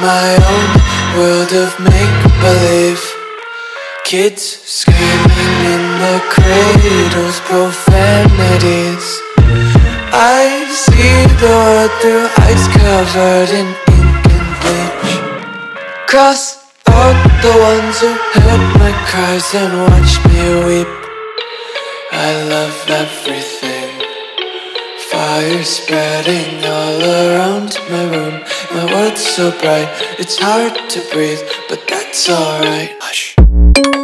my own world of make-believe. Kids screaming in the cradles, profanities. I see the world through eyes covered in ink and bleach. Cross out the ones who heard my cries and watched me weep. I love everything. Fire spreading all around my room. My world's so bright, it's hard to breathe, but that's alright. Hush.